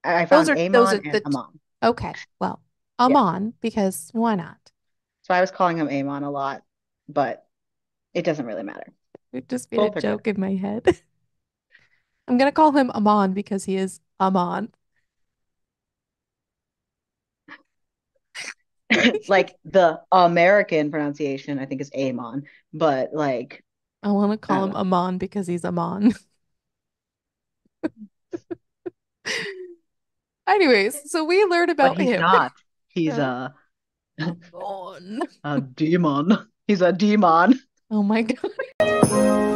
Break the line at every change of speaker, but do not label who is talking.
I
Those
found
are
Amon and
the
Amon.
okay. Well,
Yeah.
Amon, because why not?
So I was calling him Amon a lot, but it doesn't really matter.
It just made a
Both are good.
joke in my head. I'm gonna call him Amon because he is Amon.
Like the American pronunciation, I think is Amon, but like
I want to
I
call
don't
him
know.
Amon because he's Amon. Anyways, so we learned
But
about
he's
him.
not. He's
Yeah. Amon.
a demon. He's a demon.
Oh my God.